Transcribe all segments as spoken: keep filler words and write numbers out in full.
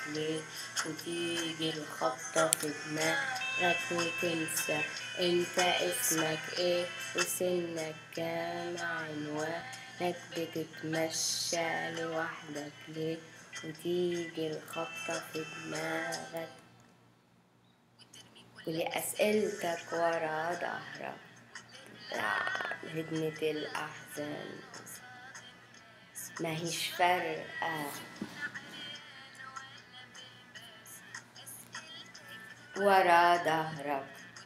ليه، وتيجي الخبطة في دماغك وتنسى انت اسمك ايه وسنك كام، عنوانك بتتمشى لوحدك ليه، وتيجي الخبطة في دماغك ولأسئلتك ورا ظهرك هدمة الأحزان ماهيش فارقة ورا ظهرك.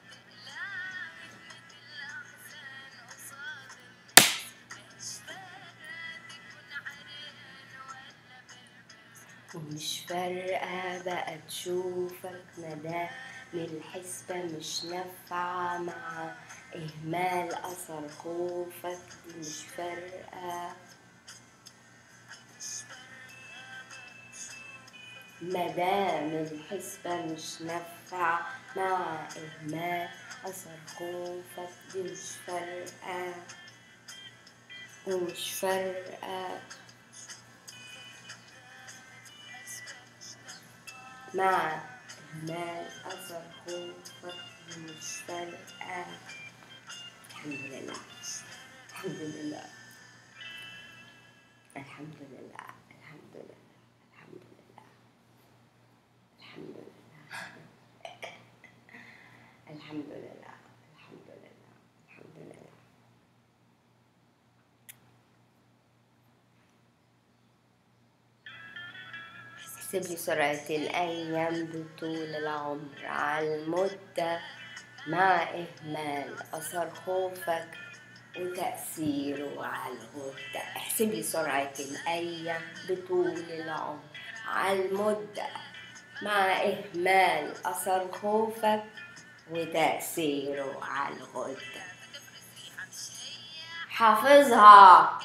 ومش فارقة بقى تشوفك مدام الحسبة مش نافعة مع إهمال أثر خوفك، دي مش فارقة مدام الحسبة مش نافعة مع إهمال أثر خوفك، دي مش فارقة ومش فارقة مع إهمال أثر خوفك، دي مش فارقة. الحمد لله الحمد لله الحمد لله الحمد لله الحمد لله الحمد لله الحمد لله الحمد لله الحمد لله. احسب لي سرعة الأيام بطول العمر على المدة مع إهمال أثر خوفك وتأثيره على الغدة. احسب لي سرعة الأيام بطول العمر على المدة مع إهمال أثر خوفك وتأثيره على الغدة. حافظها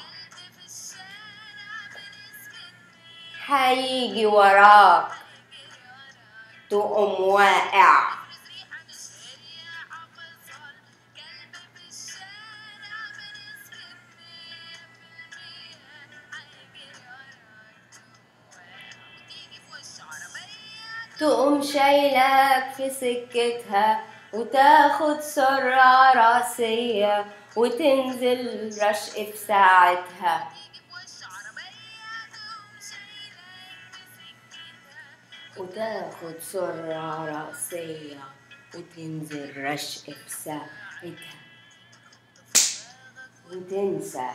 هيجي وراك تقوم واقع. تقوم شايلك في سكتها وتاخد سرعة راسية وتنزل رشق في ساعتها. وتاخد سرعة راسية وتنزل رشق في ساعتها وتنسى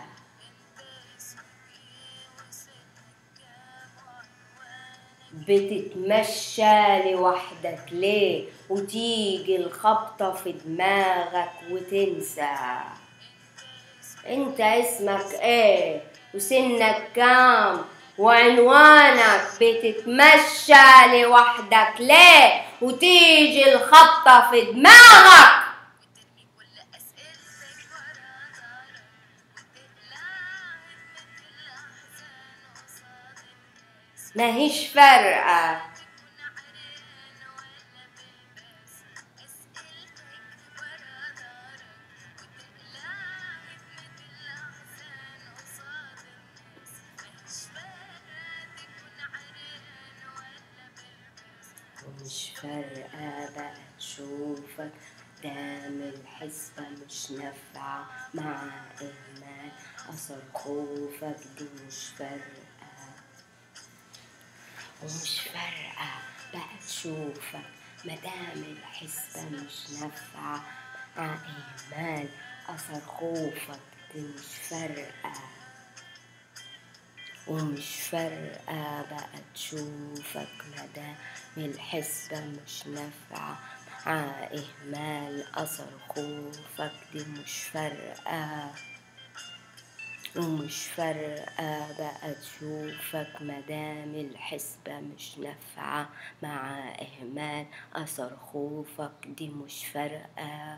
بتتمشى لوحدك ليه، وتيجي الخبطة في دماغك وتنسى انت اسمك ايه وسنك كام وعنوانك. بتتمشى لوحدك ليه، وتيجي الخبطة في دماغك. ماهيش فارقة ومش فارقة بقى تشوفك دام الحسبة مش نافعة مع إهمال أثر خوفك، دي مش فارقة ومش فارقة بقى تشوفك مدام الحسبة مش نافعة مع إهمال أثر خوفك، دي مش فارقة ومش فارقة بقى تشوفك مدام الحسبة مش نافعة مع إهمال أثر خوفك، دي مش فارقة ومش فارقة بقى تشوفك مدام الحسبة مش نافعة مع إهمال أثر خوفك، دي مش فارقة.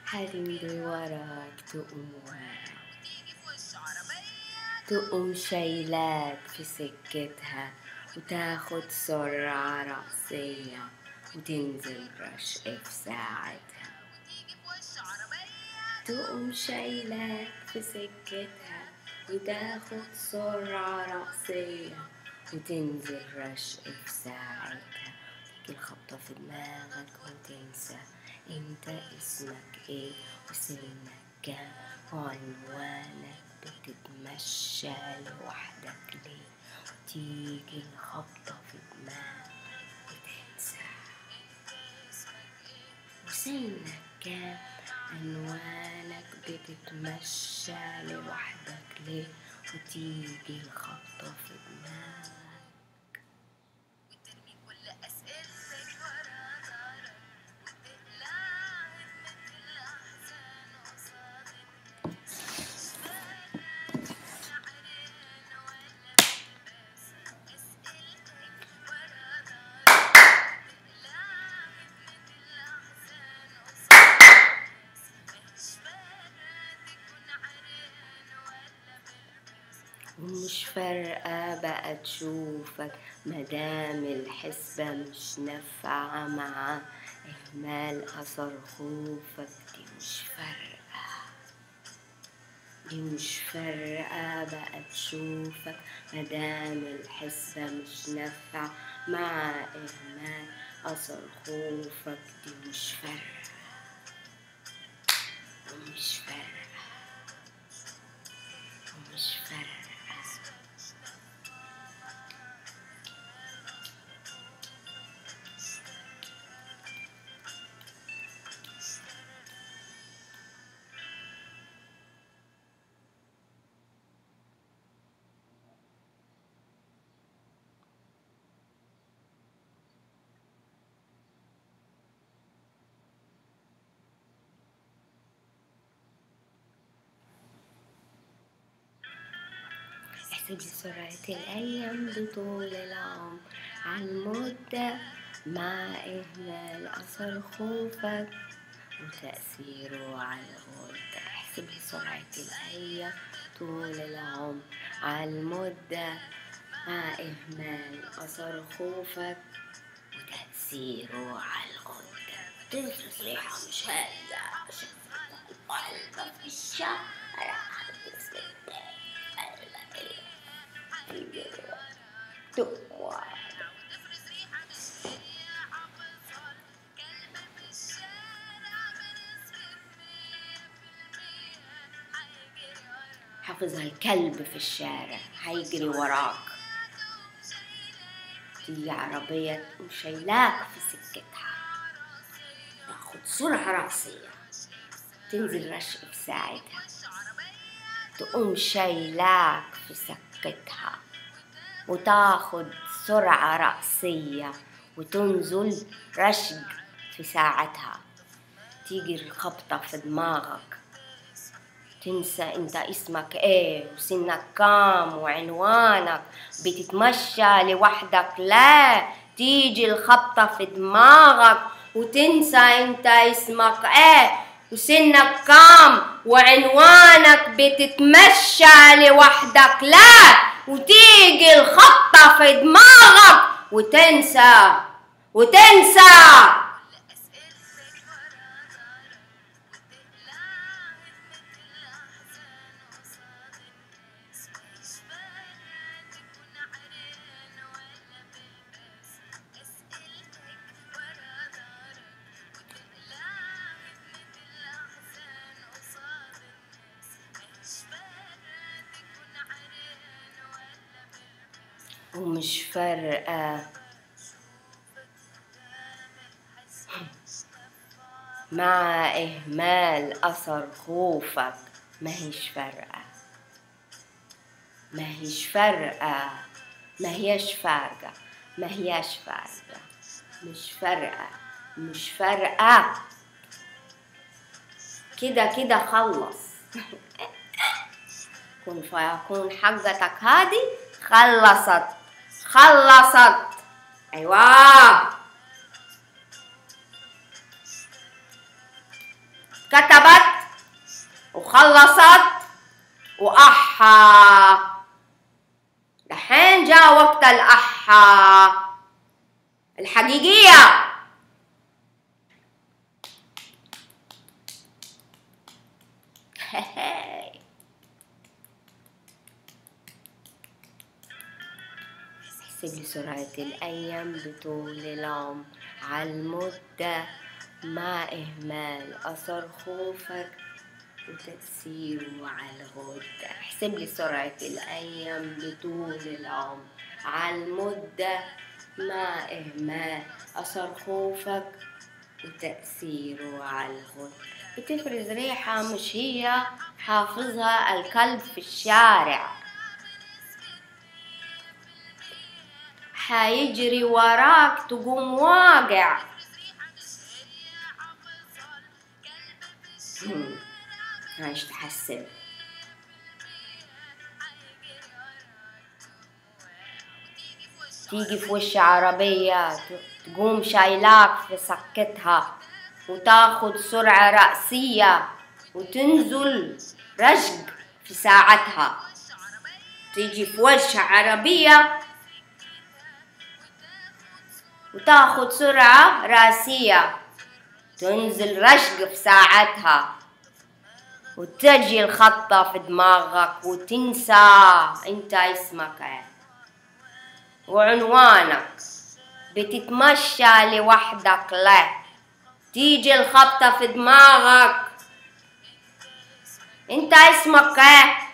هتمضي وراك تقوم واقع، تقوم شايلاك في سكتها وتاخد سرعة رأسية وتنزل رشق في ساعتها. تقوم شايلاك في سكتها وتاخد سرعة رأسية وتنزل رشق في ساعتها. تيجي الخبطة في دماغك وتنسى انت اسمك ايه وسنك كام وعنوانك، بتتمشى لوحدك ليه وتيجي الخبطة في دماغك وتنسى وسنك كام عنوانك، بتتمشى لوحدك ليه وتيجي الخبطة في دماغك. ومش فارقة بقى تشوفك مدام الحسبة مش نافعة مع إهمال أثر خوفك. دي مش فارقة، دي مش فارقة بقى تشوفك مدام الحسبة مش نافعة مع إهمال أثر خوفك. دي مش فارقة ومش فارقة ومش فارقة. احسبي سرعة الأيام بطول العمر عالمدة مع إهمال أثر خوفك وتأثيره على الغدة. احسبي سرعة الأيام طول العمر عالمدة مع إهمال أثر خوفك وتأثيره على الغدة. تنسى ريحة مش هادة القلب في الشارع حافظها الكلب في الشارع هيجري وراك. تيجي عربية تقوم شايلاك في سكتها تاخد سرعة رأسية تنزل رشق في ساعتها. تقوم شايلاك في سكتها وتاخد سرعة رأسية وتنزل رشق في ساعتها. تيجي الخبطة في دماغك تنسى انت اسمك ايه وسنك كام وعنوانك، بتتمشى لوحدك لا. تيجي الخبطة في دماغك وتنسى انت اسمك ايه وسنك كام وعنوانك، بتتمشى لوحدك لا. وتيجي الخبطة في دماغك وتنسى وتنسى ومش فارقة مع إهمال أثر خوفك. ما هيش فارقة ما هيش فارقة ما هيش فارقة ما هيش فارقة مش فارقة مش فارقة كده كده خلص. كن فيكون حقتك هذه خلصت خلصت. أيوة كتبت وخلصت وأحا. لحين جاء وقت الأحا الحقيقية. احسب لي سرعة الأيام بطول العمر عالمدة مع إهمال أثر خوفك وتأثيره على الغدة. احسب لي سرعة الأيام بطول العمر عالمدة مع إهمال أثر خوفك وتأثيره على الغدة. بتفرز ريحة مش هي حافظها الكلب في الشارع، حيجري وراك تقوم واقع. هاش تحسب. تيجي في وش عربية تقوم شايلاك في سكتها وتاخد سرعة رأسية وتنزل رشق في ساعتها. تيجي في وش عربية وتاخد سرعة رأسية تنزل رشق في ساعتها، وتجي الخطة في دماغك وتنسى انت اسمك ايه وعنوانك. بتتمشى لوحدك له تيجي الخبطة في دماغك انت اسمك ايه.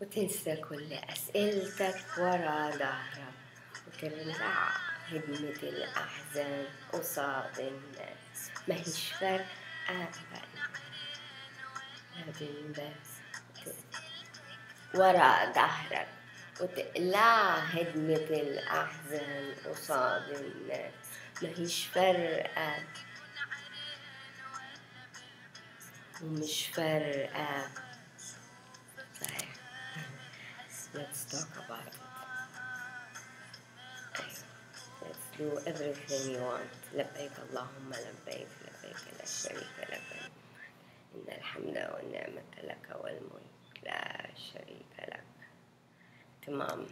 وتنسى كل أسئلتك ورا ظهرك، وترجع هدمة الأحزان قصاد الناس، ماهيش فارقة أبدا بس ورا ظهرك، وتقلع هدمة الأحزان قصاد الناس، ماهيش فارقة ومش فارقة. صحيح. Let's talk about it. Let's do everything you want. لبيك اللهم لبيك، لبيك لا شريك لك، إن الحمد والنعمة لك والملك لا شريك لك. تمام.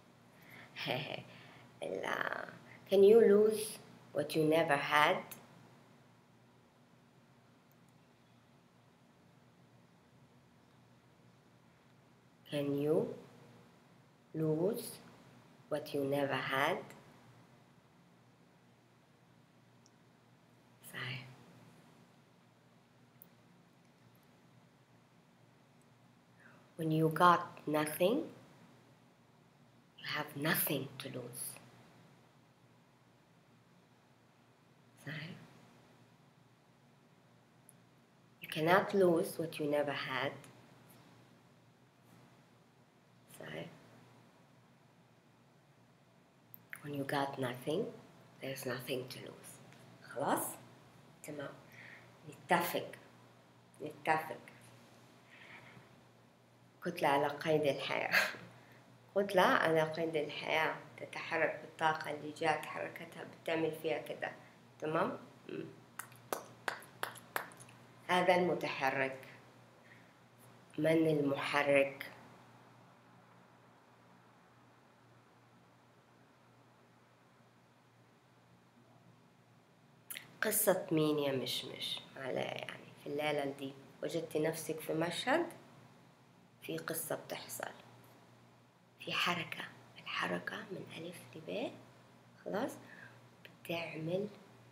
لا. Can you lose what you never had? Can you lose what you never had? صحيح. When you got nothing, you have nothing to lose. صحيح. You cannot lose what you never had. صحيح. When you got nothing, there's nothing to lose. خلاص؟ تمام. نتفق نتفق. كتلة على قيد الحياة. كتلة على قيد الحياة تتحرك بالطاقة اللي جات حركتها بتعمل فيها كده. تمام؟ م. هذا المتحرك. من المحرك؟ قصة مين يا مشمش؟ على يعني في الليلة دي وجدتي نفسك في مشهد في قصة بتحصل، في حركة، الحركة من ألف لباء خلاص بتعمل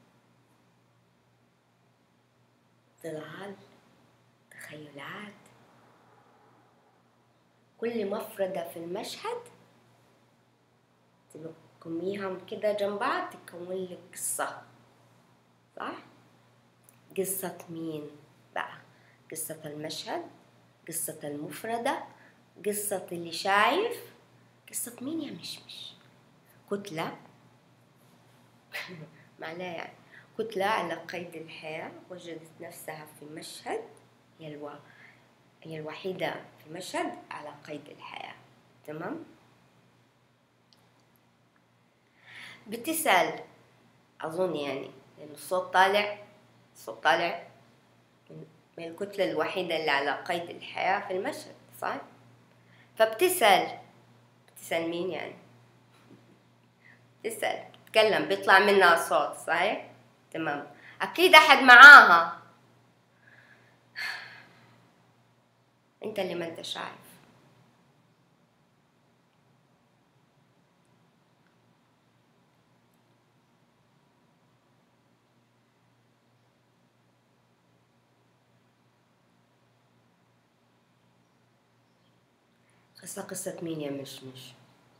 ظلال، تخيلات، كل مفردة في المشهد تقوميهم كده جنب بعض تكون لك قصة. صح؟ قصة مين بقى؟ قصة المشهد، قصة المفردة، قصة اللي شايف، قصة مين يا مشمش؟ كتلة معناها يعني كتلة على قيد الحياة وجدت نفسها في مشهد، هي الو... هي الوحيدة في مشهد على قيد الحياة. تمام؟ بتسأل أظن يعني لأن الصوت طالع، الصوت طالع من الكتلة الوحيدة اللي على قيد الحياة في المشهد. صح؟ فبتسأل بتسأل مين يعني؟ تسأل تتكلم بيطلع منها صوت. صحيح؟ تمام. أكيد أحد معاها، أنت اللي ما أنت شايف. قصة قصة مين يا مشمش؟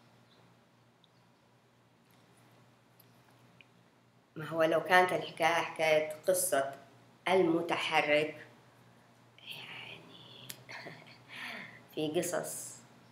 ما هو لو كانت الحكاية حكاية قصة المتحرك يعني في قصص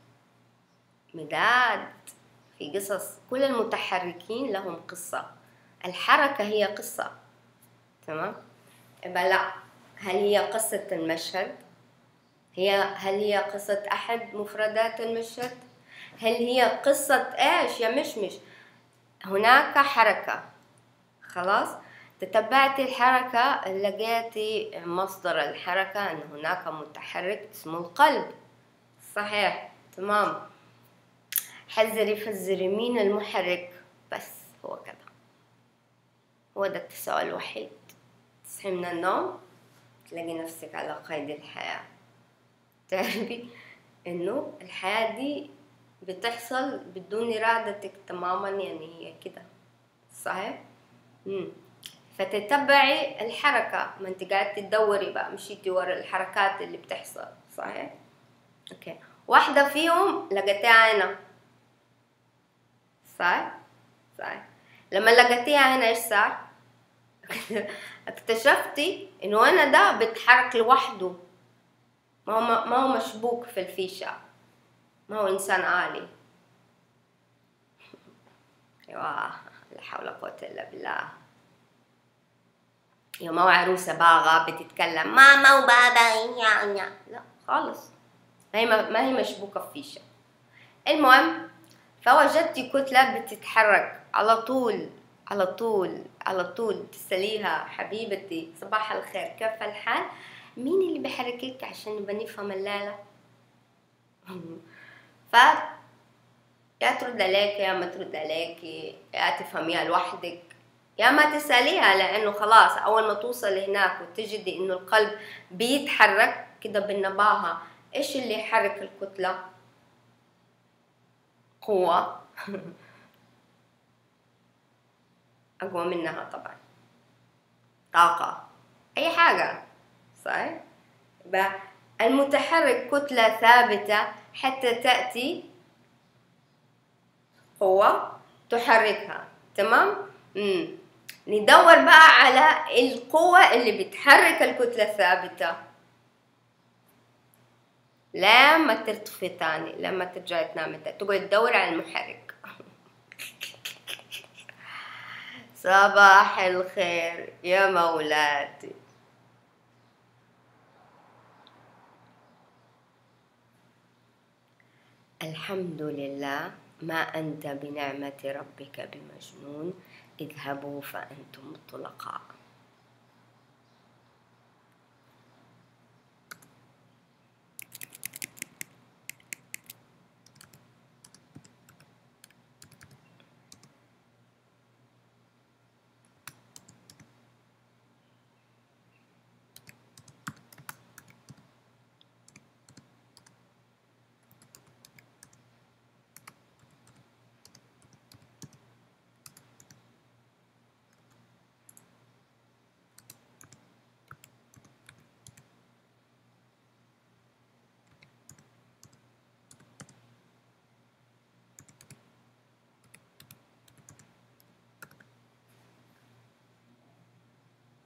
مداد، في قصص كل المتحركين لهم قصة، الحركة هي قصة. تمام؟ يبقى لا، هل هي قصة المشهد؟ هي هل هي قصة أحد مفردات المشهد؟ هل هي قصة إيش يا مشمش؟ هناك حركة خلاص، تتبعتي الحركة لقيتي مصدر الحركة أن هناك متحرك اسمه القلب. صحيح. تمام. حذري فزري مين المحرك، بس هو كذا، هو ده التساؤل الوحيد. تصحي من النوم تلاقي نفسك على قيد الحياة، تعرفي إنه الحياة دي بتحصل بدون إرادتك تماما، يعني هي كده. صحيح؟ مم. فتتبعي الحركة، ما انت قاعدة تدوري بقى، مشيتي ورا الحركات اللي بتحصل. صحيح؟ اوكي. واحدة فيهم لقيتها هنا، صح؟ صح. لما لقيتيها هنا ايش صار؟ اكتشفتي انه هنا ده بيتحرك لوحده، ما هو ما هو مشبوك في الفيشة، ما هو انسان آلي. ايوه، لا حول ولا قوة الا بالله. يا ما هو عروسة باغة بتتكلم ماما وبابا يا لا خالص، ما هي ما هي مشبوكة في فيشة. المهم، فوجدتي كتلة بتتحرك على طول على طول على طول. تسأليها حبيبتي صباح الخير كيف الحال؟ مين اللي بيحركك عشان نبقى نفهم الليلة؟ ف يا ترد عليك يا ما ترد عليك، يا تفهميها لوحدك يا ما تسأليها، لأنه خلاص أول ما توصل هناك وتجدي إنه القلب بيتحرك كده بالنباهة. إيش اللي يحرك الكتلة؟ قوة أقوى منها طبعا، طاقة، أي حاجة، صح؟ المتحرك كتلة ثابتة حتى تأتي قوة تحركها، تمام؟ مم. ندور بقى على القوة اللي بتحرك الكتلة الثابتة لما ترتفي تاني، لما ترجعي تنامي تاني تقعد تدور على المحرك. صباح الخير يا مولاتي. الحمد لله، ما أنت بنعمة ربك بمجنون، اذهبوا فأنتم الطلقاء.